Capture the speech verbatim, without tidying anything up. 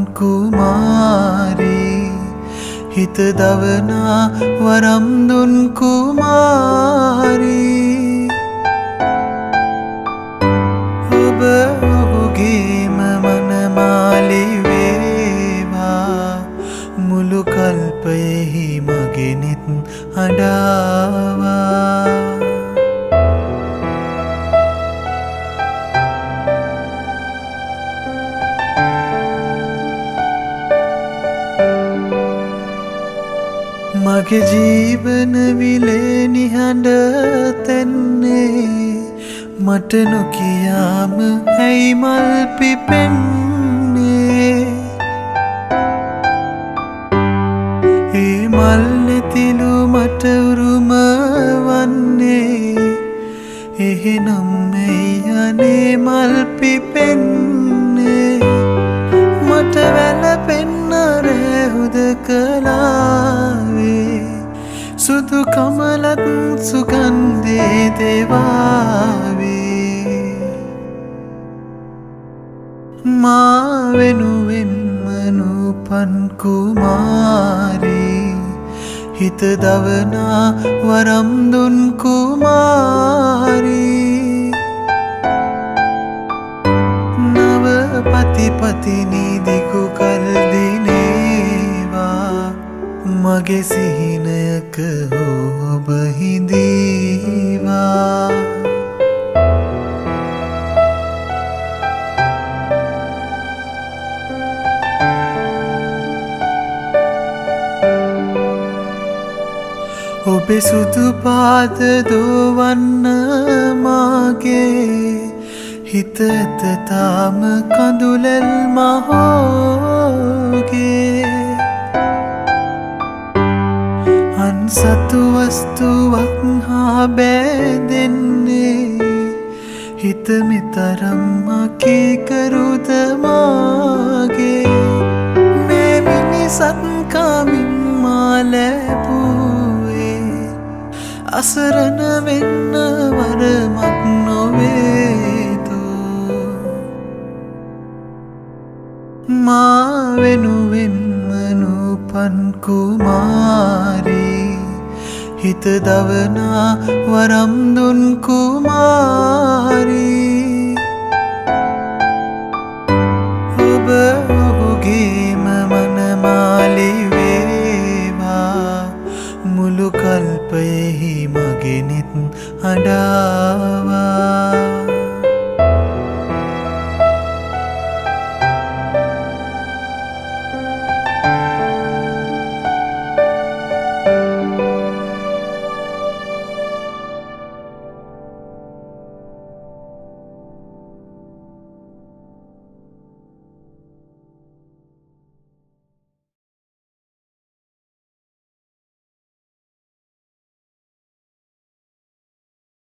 කුමාරී හිත දවනා වරම් දුන් කුමාරී ඔබ ඔහුගේම මනමාලි වේවා මුළු කල්පයෙහි මගෙනෙත් හඬාවා මගේ ජීවන විලේ නිහඬ තැන්නේ මට නොකියාම ඇයි මල් පිපෙන්නේ ඒ මල් නැතිලු මට උරුම වන්නේ එහෙනම් ඇයි අනේ මල් පිපෙන්නේ මට වැළපෙන්න රැ හුදකලාවේ සුදු කමලත් සුගන්ධේ දේවාවේ මා වෙනුවෙන්ම නූපන් කුමාරී හිත දවනා වරම් දුන් කුමාරී නව පතිපතිනී දිගු කල් දිනේවා මගේ සිහිනයක ඔබ හිඳීවා ඔබේ සුදු පාද දෝවන්න මාගේ හිත ඇත තාම කඳුලෙල් මහෝගේ අන්සතු වස්තුවක් හා බෑදෙන්නේ හිත මෙතරම් අකීකරුද මාගේ මේ මිනිසත් කමින් මා ලැබුවේ අසරණ වෙන්න වරමක් නොවේදෝ මා වෙනුවෙන්ම නූපන් කුමාරී හිත දවනා වරම් දුන් කුමාරී